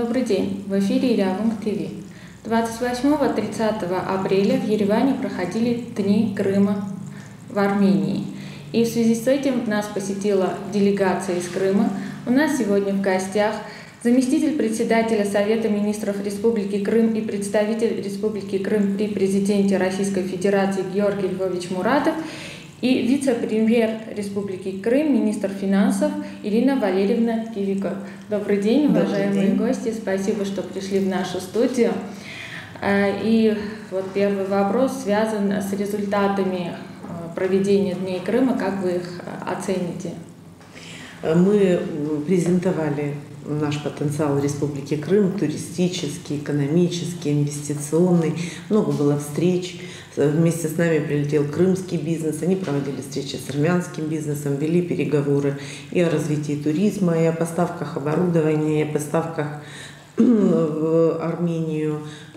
Добрый день, в эфире Ирявунг ТВ. 28-30 апреля в Ереване проходили Дни Крыма в Армении. И в связи с этим нас посетила делегация из Крыма. У нас сегодня в гостях заместитель председателя Совета министров Республики Крым и представитель Республики Крым при президенте Российской Федерации Георгий Львович Муратов и вице-премьер Республики Крым, министр финансов Ирина Валерьевна Кивико. Добрый день, уважаемые гости, спасибо, что пришли в нашу студию. И вот первый вопрос связан с результатами проведения Дней Крыма. Как вы их оцените? Мы презентовали наш потенциал Республики Крым, туристический, экономический, инвестиционный. Много было встреч. Вместе с нами прилетел крымский бизнес. Они проводили встречи с армянским бизнесом, вели переговоры и о развитии туризма, и о поставках оборудования, и о поставках в Армению,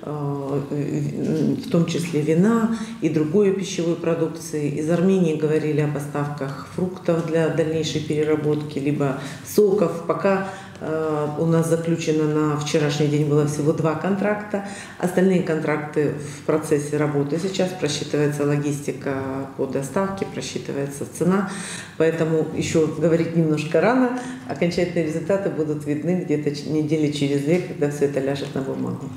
в том числе вина и другой пищевой продукции. Из Армении говорили о поставках фруктов для дальнейшей переработки, либо соков. Пока у нас заключено на вчерашний день было всего 2 контракта. Остальные контракты в процессе работы. Сейчас просчитывается логистика по доставке, просчитывается цена. Поэтому еще говорить немножко рано. Окончательные результаты будут видны где-то недели через 2, когда все это ляжет на бумагу.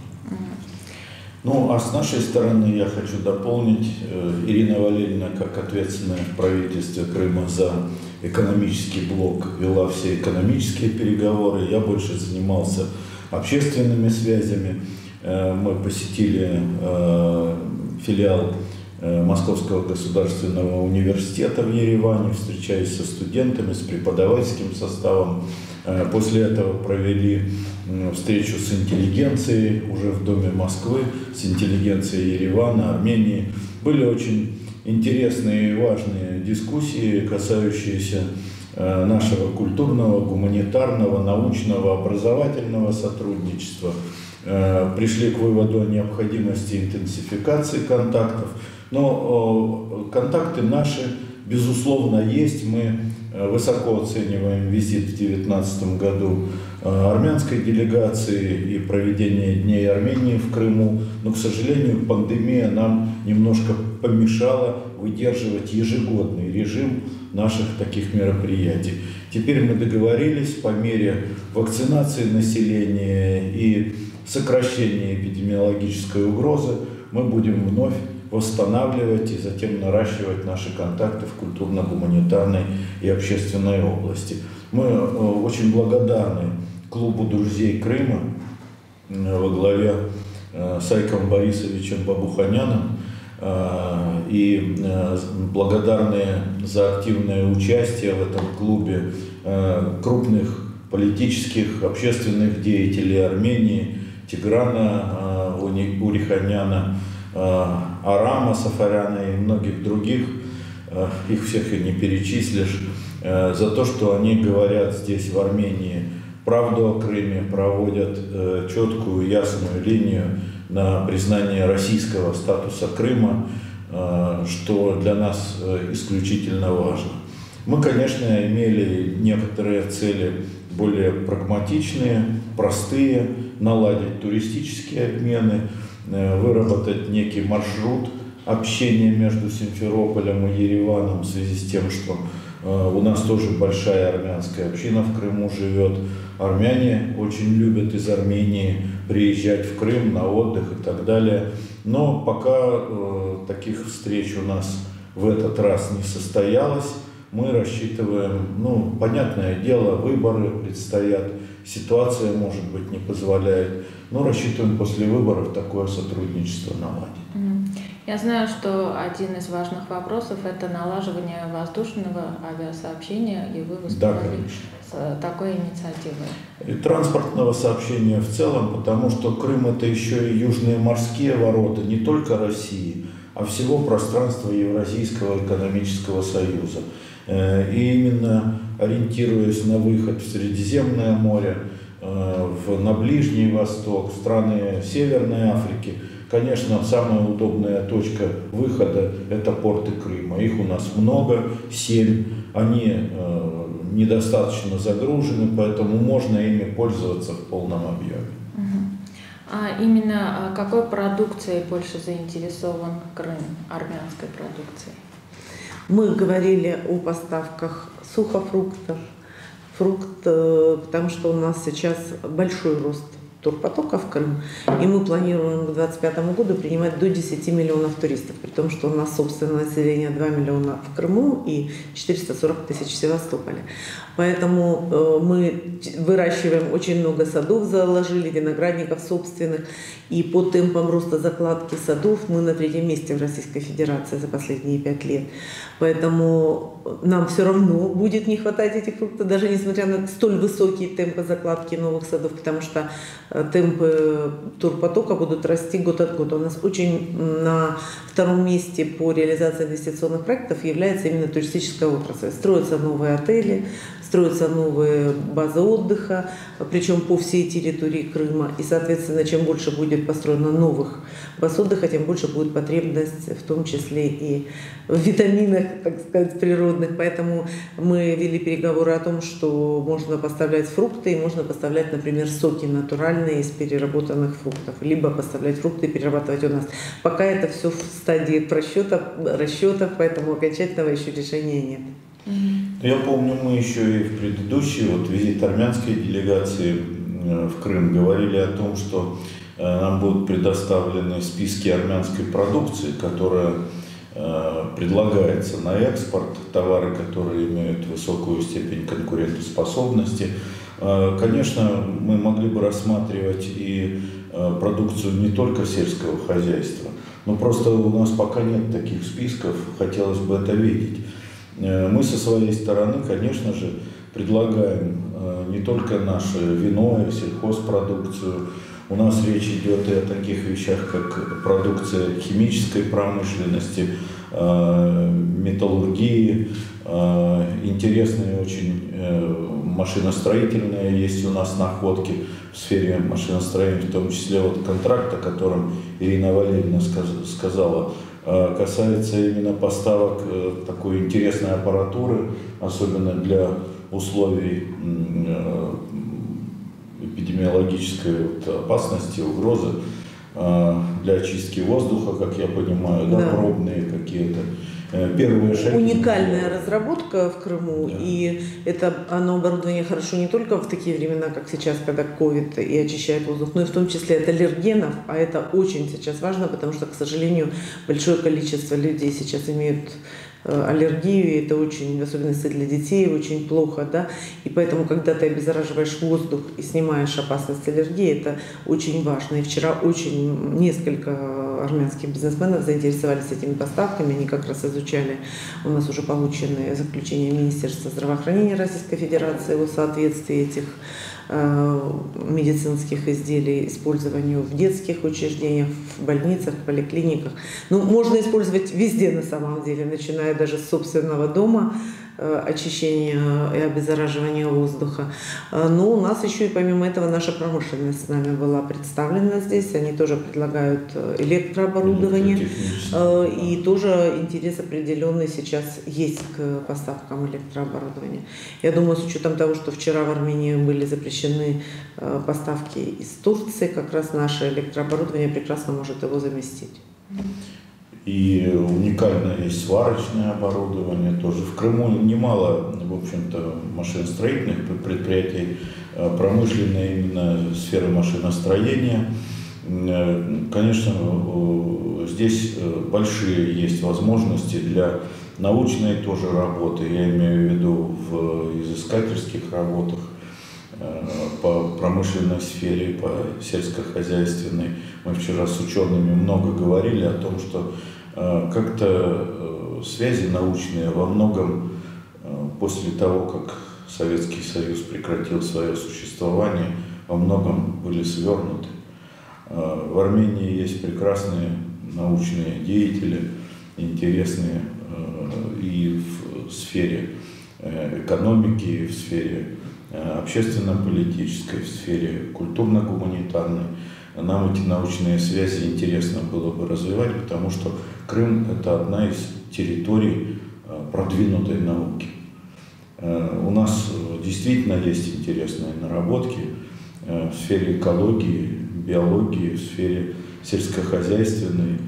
Ну, а с нашей стороны я хочу дополнить. Ирина Валерьевна, как ответственная в правительстве Крыма за экономический блок, вела все экономические переговоры. Я больше занимался общественными связями. Мы посетили филиал Московского государственного университета в Ереване, встречаясь со студентами, с преподавательским составом. После этого провели встречу с интеллигенцией уже в Доме Москвы, с интеллигенцией Еревана, Армении. Были очень интересные и важные дискуссии, касающиеся нашего культурного, гуманитарного, научного, образовательного сотрудничества. Пришли к выводу о необходимости интенсификации контактов. Но контакты наши, безусловно, есть. Мы высоко оцениваем визит в 2019 году армянской делегации и проведение Дней Армении в Крыму. Но, к сожалению, пандемия нам немножко помешала выдерживать ежегодный режим наших таких мероприятий. Теперь мы договорились по мере вакцинации населения и сокращения эпидемиологической угрозы мы будем вновь восстанавливать и затем наращивать наши контакты в культурно-гуманитарной и общественной области. Мы очень благодарны клубу друзей Крыма во главе с Айком Борисовичем Бабуханяном и благодарны за активное участие в этом клубе крупных политических, общественных деятелей Армении, Тиграна Уриханяна, Арама Сафаряна и многих других, их всех и не перечислишь, за то, что они говорят здесь, в Армении, правду о Крыме, проводят четкую, ясную линию на признание российского статуса Крыма, что для нас исключительно важно. Мы, конечно, имели некоторые цели более прагматичные, простые, наладить туристические обмены, выработать некий маршрут общения между Симферополем и Ереваном в связи с тем, что у нас тоже большая армянская община в Крыму живет. Армяне очень любят из Армении приезжать в Крым на отдых и так далее. Но пока таких встреч у нас в этот раз не состоялось. Мы рассчитываем, понятное дело, выборы предстоят, ситуация, может быть, не позволяет, но рассчитываем после выборов такое сотрудничество наладить. Я знаю, что один из важных вопросов – это налаживание воздушного авиасообщения, и вы выступали с такой инициативой. И транспортного сообщения в целом, потому что Крым – это еще и южные морские ворота не только России, а всего пространства Евразийского экономического союза. И именно ориентируясь на выход в Средиземное море, на Ближний Восток, в страны Северной Африки. Конечно, самая удобная точка выхода – это порты Крыма. Их у нас много, 7. Они недостаточно загружены, поэтому можно ими пользоваться в полном объеме. А именно какой продукцией больше заинтересован Крым, армянской продукцией? Мы говорили о поставках сухофруктов, потому что у нас сейчас большой рост турпотока в Крым, и мы планируем к 2025 году принимать до 10 миллионов туристов, при том, что у нас собственное население 2 миллиона в Крыму и 440 тысяч в Севастополе. Поэтому мы выращиваем очень много садов, заложили виноградников собственных, и по темпам роста закладки садов мы на 3-м месте в Российской Федерации за последние 5 лет. Поэтому нам все равно будет не хватать этих фруктов, даже несмотря на столь высокие темпы закладки новых садов, потому что темпы турпотока будут расти год от года. У нас очень на 2-м месте по реализации инвестиционных проектов является именно туристическая отрасль. Строятся новые отели, строятся новые базы отдыха, причем по всей территории Крыма. И, соответственно, чем больше будет построено новых баз отдыха, тем больше будет потребность, в том числе и в витаминах, так сказать, природных. Поэтому мы вели переговоры о том, что можно поставлять фрукты, и можно поставлять, например, соки натуральные из переработанных фруктов, либо поставлять фрукты и перерабатывать у нас. Пока это все в стадии расчетов, поэтому окончательного еще решения нет. Я помню, мы еще и в предыдущий визит армянской делегации в Крым говорили о том, что нам будут предоставлены списки армянской продукции, которая предлагается на экспорт, товары, которые имеют высокую степень конкурентоспособности. Конечно, мы могли бы рассматривать и продукцию не только сельского хозяйства, но просто у нас пока нет таких списков, хотелось бы это видеть. Мы со своей стороны, конечно же, предлагаем не только наше вино и сельхозпродукцию. У нас речь идет и о таких вещах, как продукция химической промышленности, металлургии, интересные очень машиностроительные есть у нас находки в сфере машиностроения, в том числе контракт, о котором Ирина Валерьевна сказала, касается именно поставок такой интересной аппаратуры, особенно для условий эпидемиологической опасности, угрозы, для очистки воздуха, как я понимаю, да, пробные какие-то. Первые шаги. Уникальная разработка в Крыму, да. И оно оборудование хорошо не только в такие времена, как сейчас, когда ковид и очищает воздух, но и в том числе от аллергенов, а это очень сейчас важно, потому что, к сожалению, большое количество людей сейчас имеют аллергию, и это очень, в особенности для детей, очень плохо, да, и поэтому, когда ты обеззараживаешь воздух и снимаешь опасность аллергии, это очень важно. И вчера несколько армянских бизнесменов заинтересовались этими поставками, они как раз изучали у нас уже полученные заключения Министерства здравоохранения Российской Федерации о соответствии этих медицинских изделий использованию в детских учреждениях, в больницах, в поликлиниках. Можно использовать везде на самом деле, начиная даже с собственного дома, очищения и обеззараживания воздуха. Но у нас еще и помимо этого наша промышленность с нами была представлена здесь. Они тоже предлагают электрооборудование. И тоже интерес определенный сейчас есть к поставкам электрооборудования. Я думаю, с учетом того, что вчера в Армении были запрещены поставки из Турции, как раз наше электрооборудование прекрасно может его заместить. И уникальное есть сварочное оборудование тоже. В Крыму немало, в общем-то, машиностроительных предприятий, промышленной именно сферы машиностроения. Конечно, здесь большие есть возможности для научной тоже работы, я имею в виду в изыскательских работах, по промышленной сфере, по сельскохозяйственной. Мы вчера с учеными много говорили о том, что как-то связи научные во многом после того, как Советский Союз прекратил свое существование, во многом были свернуты. В Армении есть прекрасные научные деятели, интересные и в сфере экономики, и в сфере общественно-политической, в сфере культурно-гуманитарной. Нам эти научные связи интересно было бы развивать, потому что Крым – это одна из территорий продвинутой науки. У нас действительно есть интересные наработки в сфере экологии, биологии, в сфере сельскохозяйственной,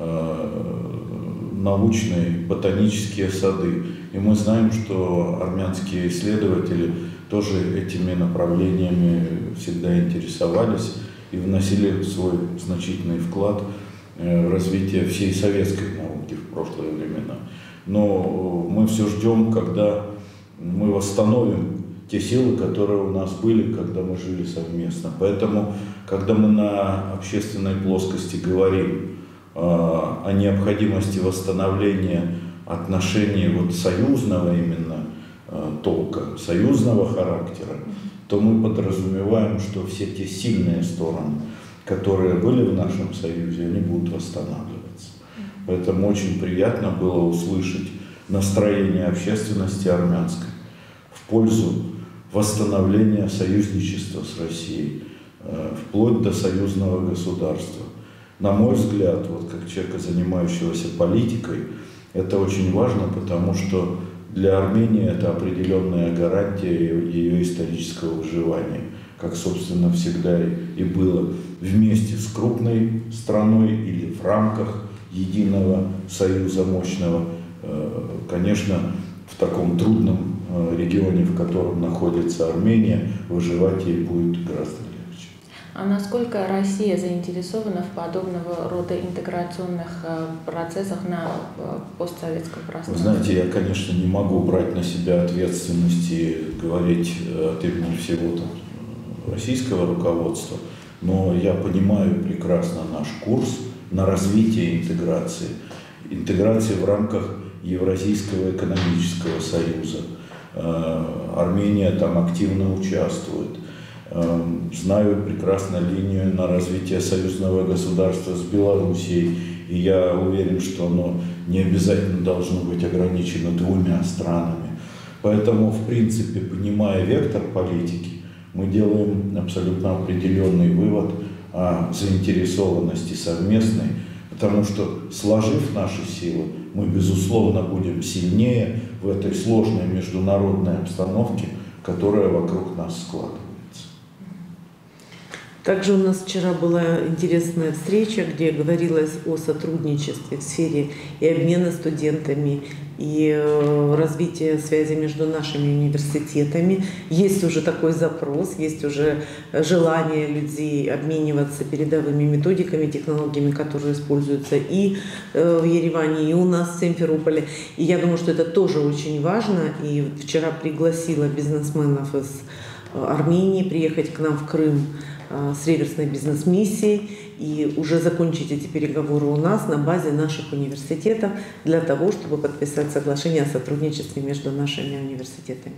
научной, ботанические сады. И мы знаем, что армянские исследователи тоже этими направлениями всегда интересовались и вносили свой значительный вклад в развитие всей советской науки в прошлые времена. Но мы все ждем, когда мы восстановим те силы, которые у нас были, когда мы жили совместно. Поэтому, когда мы на общественной плоскости говорим о необходимости восстановления отношений вот союзного именно толка, союзного характера, то мы подразумеваем, что все те сильные стороны, которые были в нашем союзе, они будут восстанавливаться. Поэтому очень приятно было услышать настроение общественности армянской в пользу восстановления союзничества с Россией, вплоть до союзного государства. На мой взгляд, вот как человека, занимающегося политикой, это очень важно, потому что для Армении это определенная гарантия ее исторического выживания, как, собственно, всегда и было вместе с крупной страной или в рамках единого союза мощного. Конечно, в таком трудном регионе, в котором находится Армения, выживать ей будет гораздо легче. А насколько Россия заинтересована в подобного рода интеграционных процессах на постсоветском пространстве? Вы знаете, я, конечно, не могу брать на себя ответственность и говорить от имени всего российского руководства, но я понимаю прекрасно наш курс на развитие интеграции. Интеграции в рамках Евразийского экономического союза. Армения там активно участвует. Знаю прекрасно линию на развитие союзного государства с Белоруссией, и я уверен, что оно не обязательно должно быть ограничено двумя странами. Поэтому, в принципе, понимая вектор политики, мы делаем абсолютно определенный вывод о заинтересованности совместной, потому что, сложив наши силы, мы, безусловно, будем сильнее в этой сложной международной обстановке, которая вокруг нас складывается. Также у нас вчера была интересная встреча, где говорилось о сотрудничестве в сфере и обмена студентами, и развития связи между нашими университетами. Есть уже такой запрос, есть уже желание людей обмениваться передовыми методиками, технологиями, которые используются и в Ереване, и у нас в Симферополе. И я думаю, что это тоже очень важно. И вчера пригласила бизнесменов из Армении приехать к нам в Крым с реверсной бизнес-миссией и уже закончить эти переговоры у нас на базе наших университетов для того, чтобы подписать соглашение о сотрудничестве между нашими университетами.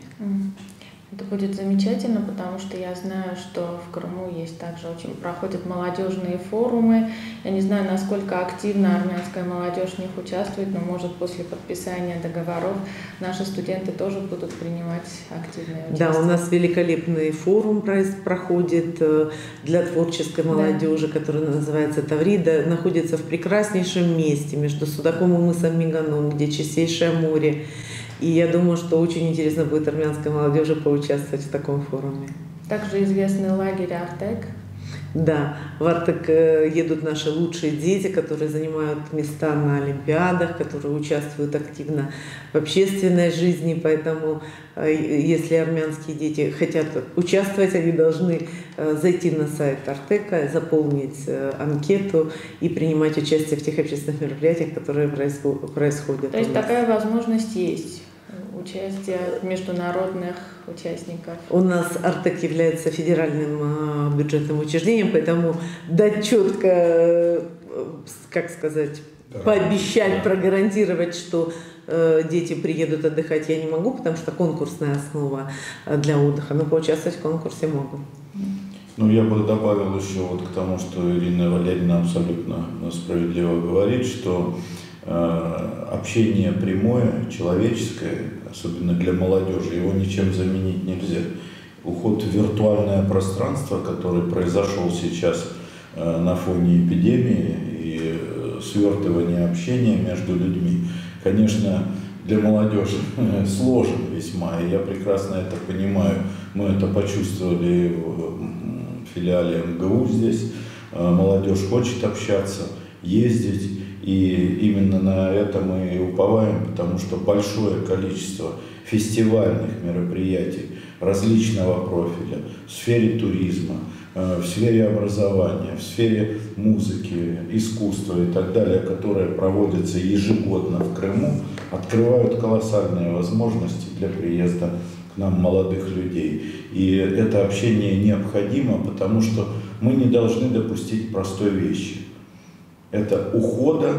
Это будет замечательно, потому что я знаю, что в Крыму есть также проходят молодежные форумы. Я не знаю, насколько активно армянская молодежь в них участвует, но, может, после подписания договоров наши студенты тоже будут принимать активное участие. Да, у нас великолепный форум проходит для творческой молодежи, да, который называется Таврида, находится в прекраснейшем месте между Судаком и мысом Меганом, где чистейшее море. И я думаю, что очень интересно будет армянской молодежи поучаствовать в таком форуме. Также известный лагерь Артек. Да, в Артек едут наши лучшие дети, которые занимают места на олимпиадах, которые участвуют активно в общественной жизни. Поэтому, если армянские дети хотят участвовать, они должны зайти на сайт Артека, заполнить анкету и принимать участие в тех общественных мероприятиях, которые происходят. То есть такая возможность есть? Участие международных участников. У нас Артек является федеральным бюджетным учреждением, поэтому дать четко, как сказать, пообещать, прогарантировать, что дети приедут отдыхать, я не могу, потому что конкурсная основа для отдыха, но поучаствовать в конкурсе могу. Ну, я бы добавил еще вот к тому, что Ирина Валерьевна абсолютно справедливо говорит, что общение прямое, человеческое, особенно для молодежи, его ничем заменить нельзя. уход в виртуальное пространство, который произошел сейчас на фоне эпидемии и свертывания общения между людьми, конечно, для молодежи сложен весьма, и я прекрасно это понимаю. Мы это почувствовали в филиале МГУ здесь. Молодежь хочет общаться, ездить, и именно на это мы и уповаем, потому что большое количество фестивальных мероприятий различного профиля в сфере туризма, в сфере образования, в сфере музыки, искусства и так далее, которые проводятся ежегодно в Крыму, открывают колоссальные возможности для приезда к нам молодых людей. И это общение необходимо, потому что мы не должны допустить простой вещи. Это ухода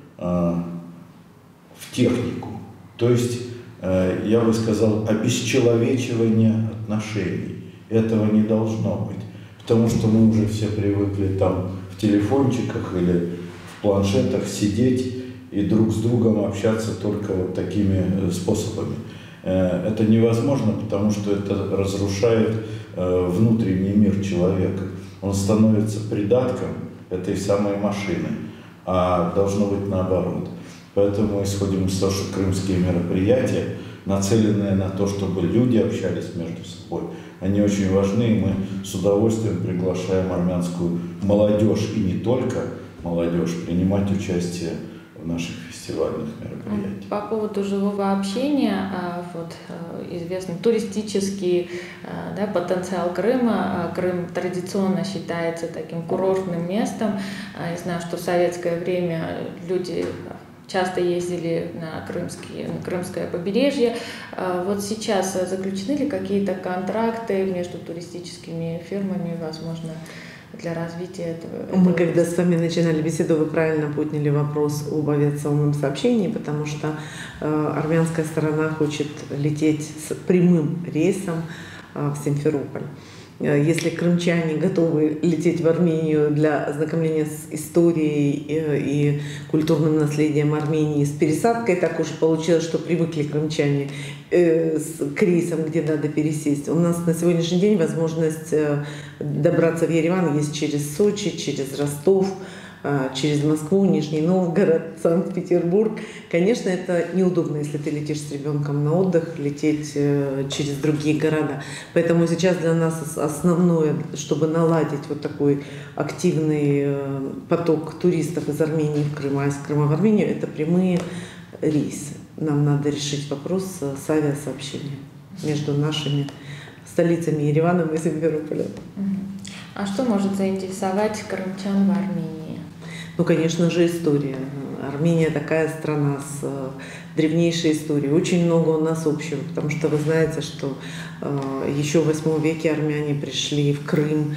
в технику. То есть, я бы сказал, обесчеловечивания отношений. Этого не должно быть. Потому что мы уже все привыкли там в телефончиках или в планшетах сидеть и друг с другом общаться только вот такими способами. Это невозможно, потому что это разрушает внутренний мир человека. Он становится придатком этой самой машины, а должно быть наоборот. Поэтому исходим из того, что крымские мероприятия, нацеленные на то, чтобы люди общались между собой, они очень важны, и мы с удовольствием приглашаем армянскую молодежь, и не только молодежь, принимать участие в наших фестивальных мероприятиях. По поводу живого общения, вот известный туристический потенциал Крыма. Крым традиционно считается таким курортным местом. Я знаю, что в советское время люди часто ездили на крымское побережье. Вот сейчас заключены ли какие-то контракты между туристическими фирмами, возможно, для развития этого? Мы когда с вами начинали беседу, вы правильно подняли вопрос об авиационном сообщении, потому что армянская сторона хочет лететь с прямым рейсом в Симферополь. Если крымчане готовы лететь в Армению для ознакомления с историей и культурным наследием Армении с пересадкой, так уж получилось, что привыкли крымчане к рейсам, где надо пересесть. У нас на сегодняшний день возможность добраться в Ереван есть через Сочи, через Ростов, через Москву, Нижний Новгород, Санкт-Петербург. Конечно, это неудобно, если ты летишь с ребенком на отдых, лететь через другие города. Поэтому сейчас для нас основное, чтобы наладить вот такой активный поток туристов из Армении в Крым, а из Крыма в Армению, это прямые рейсы. Нам надо решить вопрос с авиасообщением между нашими столицами Ереваном и Симферополем. А что может заинтересовать крымчан в Армении? Ну, конечно же, история. Армения такая страна с древнейшей историей. Очень много у нас общего, потому что вы знаете, что еще в VIII веке армяне пришли в Крым,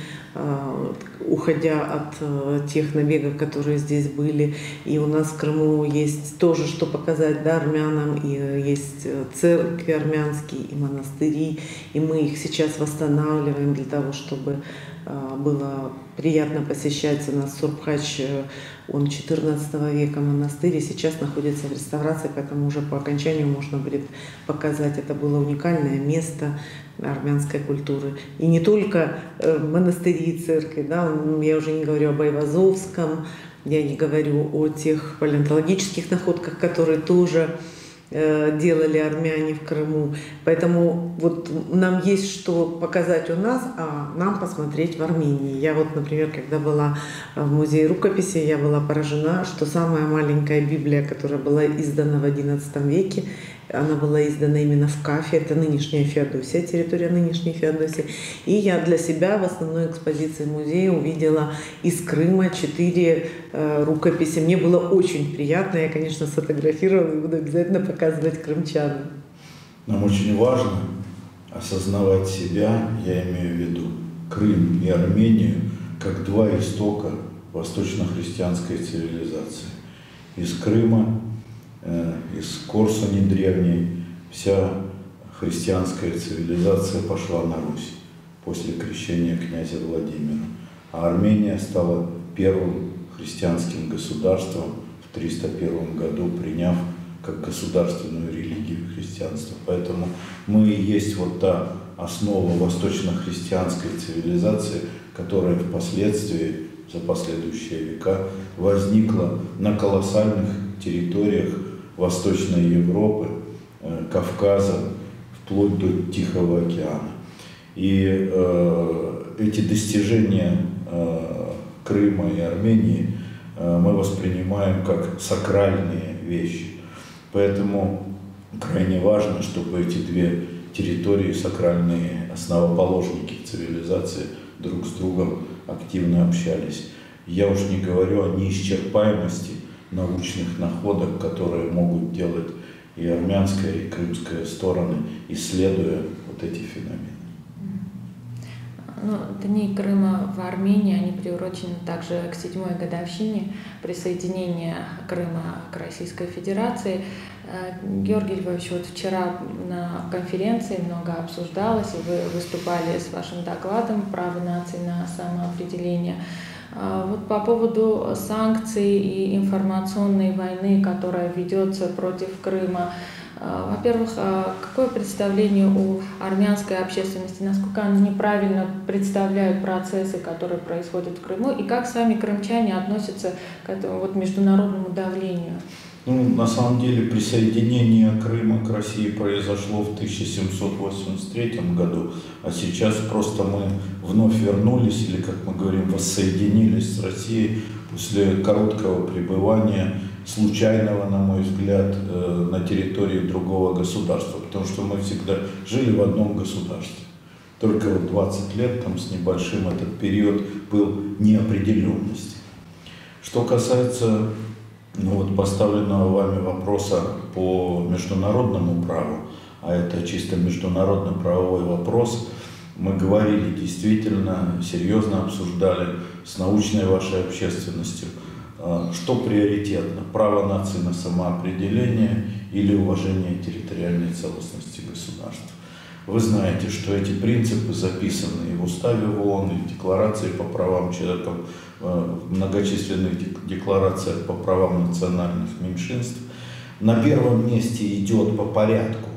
уходя от тех набегов, которые здесь были. И у нас в Крыму есть тоже, что показать, да, армянам. И есть церкви армянские, и монастыри. И мы их сейчас восстанавливаем для того, чтобы было приятно посещать. У нас Сурбхач, он 14 века монастырь, и сейчас находится в реставрации, поэтому уже по окончанию можно будет показать. Это было уникальное место армянской культуры. И не только монастыри и церкви, да, я уже не говорю об Айвазовском, я не говорю о тех палеонтологических находках, которые тоже делали армяне в Крыму. Поэтому вот нам есть что показать у нас, а нам посмотреть в Армении. Я вот, например, когда была в музее рукописи, я была поражена, что самая маленькая Библия, которая была издана в XI веке, она была издана именно в Кафе, это нынешняя Феодосия, территория нынешней Феодосии. И я для себя в основной экспозиции музея увидела из Крыма 4 рукописи. Мне было очень приятно, я, конечно, сфотографировала и буду обязательно показывать крымчанам. Нам очень важно осознавать себя, я имею в виду Крым и Армению, как два истока восточно-христианской цивилизации. Из Крыма, из Корсуни древней, вся христианская цивилизация пошла на Русь после крещения князя Владимира. А Армения стала первым христианским государством в 301 году, приняв как государственную религию христианства. Поэтому мы и есть вот та основа восточно-христианской цивилизации, которая впоследствии, за последующие века, возникла на колоссальных территориях Восточной Европы, Кавказа, вплоть до Тихого океана. И эти достижения Крыма и Армении мы воспринимаем как сакральные вещи. Поэтому крайне важно, чтобы эти две территории, сакральные основоположники цивилизации, друг с другом активно общались. Я уж не говорю о неисчерпаемости научных находок, которые могут делать и армянская, и крымская стороны, исследуя вот эти феномены. Ну, Дни Крыма в Армении, они приурочены также к 7-й годовщине присоединения Крыма к Российской Федерации. Георгий Львович, вот вчера на конференции много обсуждалось, и вы выступали с вашим докладом «Право наций на самоопределение». Вот по поводу санкций и информационной войны, которая ведется против Крыма, во-первых, какое представление у армянской общественности, насколько они неправильно представляют процессы, которые происходят в Крыму, и как сами крымчане относятся к этому вот международному давлению? Ну, на самом деле присоединение Крыма к России произошло в 1783 году, а сейчас просто мы вновь вернулись, или, как мы говорим, воссоединились с Россией после короткого пребывания, случайного, на мой взгляд, на территории другого государства, потому что мы всегда жили в одном государстве. Только вот 20 лет там с небольшим этот период был неопределенности. Что касается поставленного вами вопроса по международному праву, а это чисто международно-правовой вопрос, мы говорили, действительно, серьезно обсуждали с научной вашей общественностью, что приоритетно, право нации на самоопределение или уважение территориальной целостности государства. Вы знаете, что эти принципы записаны и в Уставе ООН, и в Декларации по правам человека, в многочисленных декларациях по правам национальных меньшинств. На первом месте идет по порядку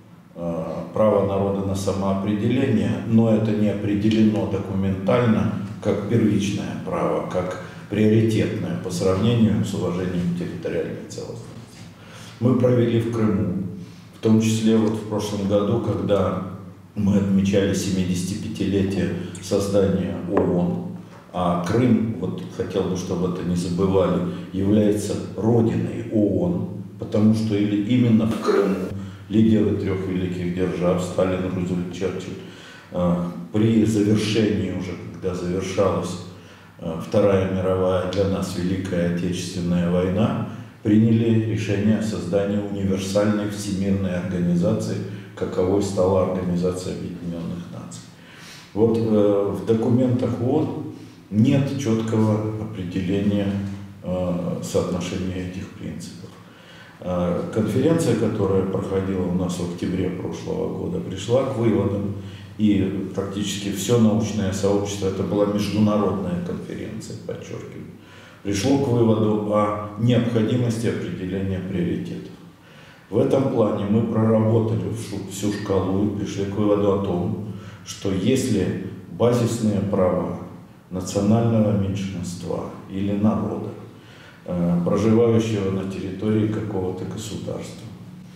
право народа на самоопределение, но это не определено документально как первичное право, как приоритетное по сравнению с уважением территориальной целостности. Мы провели в Крыму, в том числе вот в прошлом году, когда мы отмечали 75-летие создания ООН, а Крым, вот хотел бы, чтобы это не забывали, является родиной ООН, потому что именно в Крыму лидеры трех великих держав, Сталин, Рузвельт, Черчилль, при завершении уже, когда завершалась Вторая мировая, для нас Великая Отечественная война, приняли решение о создании универсальной всемирной организации, каковой стала Организация Объединенных Наций. Вот в документах ООН нет четкого определения соотношения этих принципов. Конференция, которая проходила у нас в октябре прошлого года, пришла к выводам, и практически все научное сообщество, это была международная конференция, подчеркиваю, пришло к выводу о необходимости определения приоритетов. В этом плане мы проработали всю шкалу и пришли к выводу о том, что если базисные права национального меньшинства или народа, проживающего на территории какого-то государства,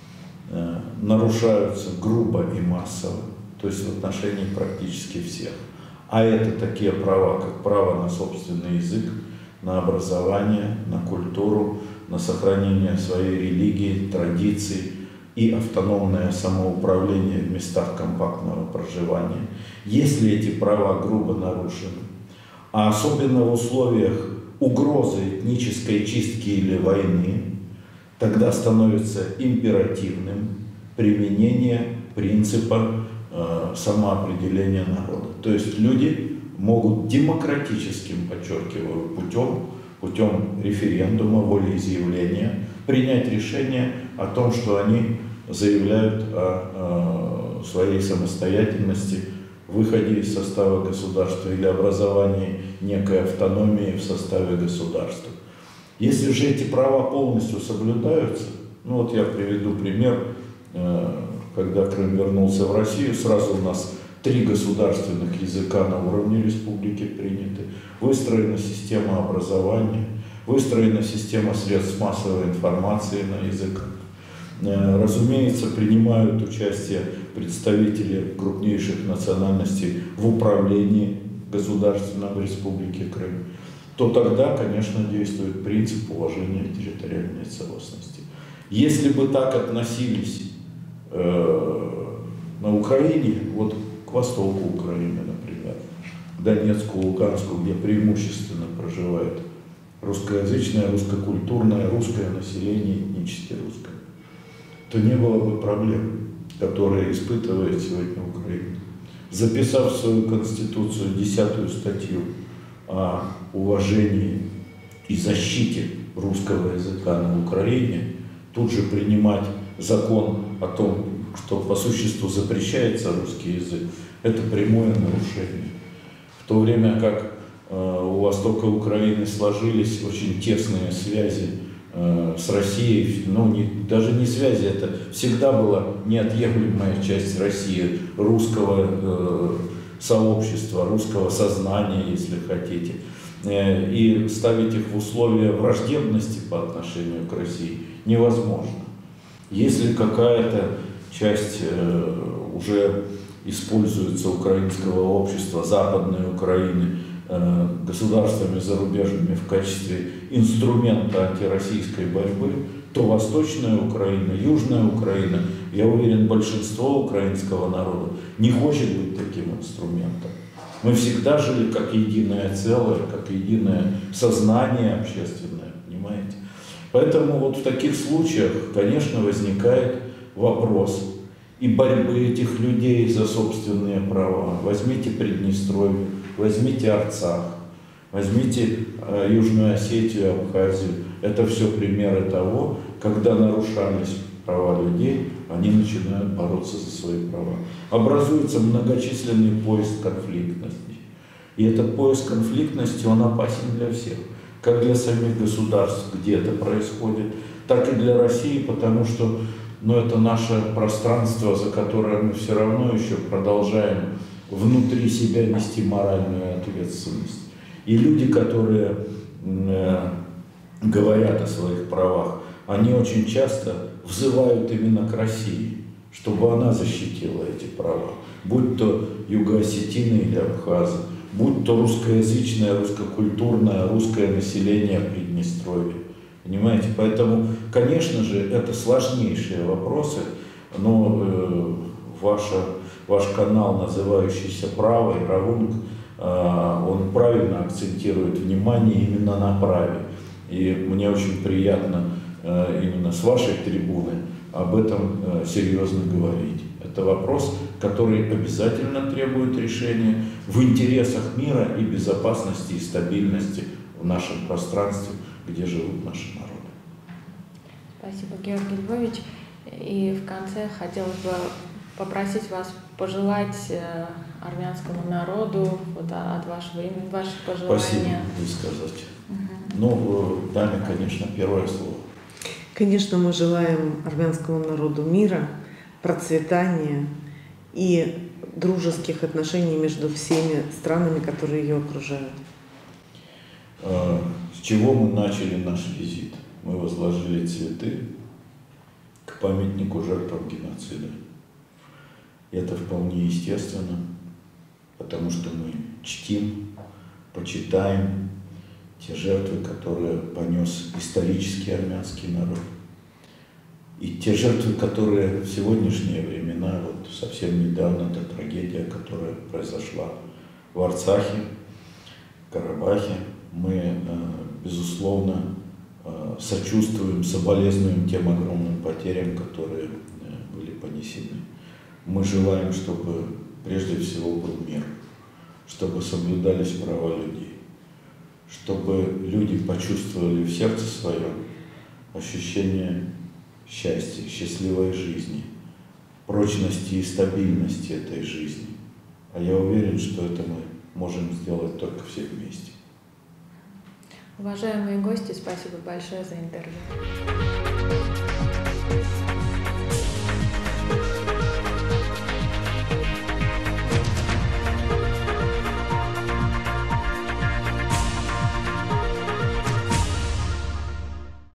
нарушаются грубо и массово, то есть в отношении практически всех. А это такие права, как право на собственный язык, на образование, на культуру, на сохранение своей религии, традиций и автономное самоуправление в местах компактного проживания. Если эти права грубо нарушены, а особенно в условиях угрозы этнической чистки или войны, тогда становится императивным применение принципа самоопределения народа. То есть люди могут демократическим, подчеркиваю, путем референдума, волеизъявления принять решение о том, что они заявляют о своей самостоятельности, выходе из состава государства или образовании некой автономии в составе государства. Если же эти права полностью соблюдаются, ну вот я приведу пример, когда Крым вернулся в Россию, сразу у нас 3 государственных языка на уровне республики приняты, выстроена система образования, выстроена система средств массовой информации на языках. Разумеется, принимают участие представители крупнейших национальностей в управлении государственным в Республике Крым, то тогда, конечно, действует принцип уважения территориальной целостности. Если бы так относились на Украине, вот к востоку Украины, например, к Донецку, Луганску, где преимущественно проживает русскоязычное, русскокультурное, русское население, этнически русское, то не было бы проблем, которые испытывает сегодня Украина. Записав в свою конституцию 10-ю статью о уважении и защите русского языка на Украине, тут же принимать закон о том, что по существу запрещается русский язык, это прямое нарушение. В то время как у востока Украины сложились очень тесные связи с Россией, ну, даже не связи, это всегда была неотъемлемая часть России, русского сообщества, русского сознания, если хотите. И ставить их в условия враждебности по отношению к России невозможно. Если какая-то часть уже используется украинского общества, Западной Украины, государствами зарубежными в качестве инструмента антироссийской борьбы, то Восточная Украина, Южная Украина, я уверен, большинство украинского народа не хочет быть таким инструментом. Мы всегда жили как единое целое, как единое сознание общественное, понимаете? Поэтому вот в таких случаях, конечно, возникает вопрос и борьбы этих людей за собственные права. Возьмите Приднестровье, возьмите Арцах, возьмите Южную Осетию, Абхазию. Это все примеры того, когда нарушались права людей, они начинают бороться за свои права. Образуется многочисленный поиск конфликтности. И этот поиск конфликтности, он опасен для всех. Как для самих государств, где это происходит, так и для России, потому что это наше пространство, за которое мы все равно еще продолжаем внутри себя нести моральную ответственность. И люди, которые говорят о своих правах, они очень часто взывают именно к России, чтобы она защитила эти права. Будь то юго-осетины или абхазы, будь то русскоязычное, русскокультурное, русское население Приднестровья. Понимаете? Поэтому, конечно же, это сложнейшие вопросы, но ваш канал, называющийся «Правый», Равунг, он правильно акцентирует внимание именно на праве. И мне очень приятно именно с вашей трибуны об этом серьезно говорить. Это вопрос, который обязательно требует решения в интересах мира и безопасности и стабильности в нашем пространстве, где живут наши народы. Спасибо, Георгий Львович. И в конце хотелось бы попросить вас пожелать армянскому народу от вашего имени, ваши пожелания. Спасибо, не сказать. Даме, конечно, первое слово. Конечно, мы желаем армянскому народу мира, процветания и дружеских отношений между всеми странами, которые ее окружают. С чего мы начали наш визит? Мы возложили цветы к памятнику жертвам геноцида. И это вполне естественно, потому что мы чтим, почитаем те жертвы, которые понес исторический армянский народ. И те жертвы, которые в сегодняшние времена, совсем недавно, та трагедия, которая произошла в Арцахе, Карабахе, мы, безусловно, сочувствуем, соболезнуем тем огромным потерям, которые были понесены. Мы желаем, чтобы прежде всего был мир, чтобы соблюдались права людей, чтобы люди почувствовали в сердце своем ощущение счастья, счастливой жизни, прочности и стабильности этой жизни. А я уверен, что это мы можем сделать только все вместе. Уважаемые гости, спасибо большое за интервью.